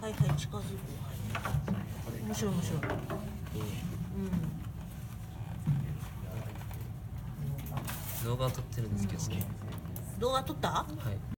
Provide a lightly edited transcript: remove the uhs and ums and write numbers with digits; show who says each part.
Speaker 1: はいはい、近づく。面白い面白い。
Speaker 2: 動画を撮ってるんですけど、
Speaker 1: 動画撮った？
Speaker 2: はい。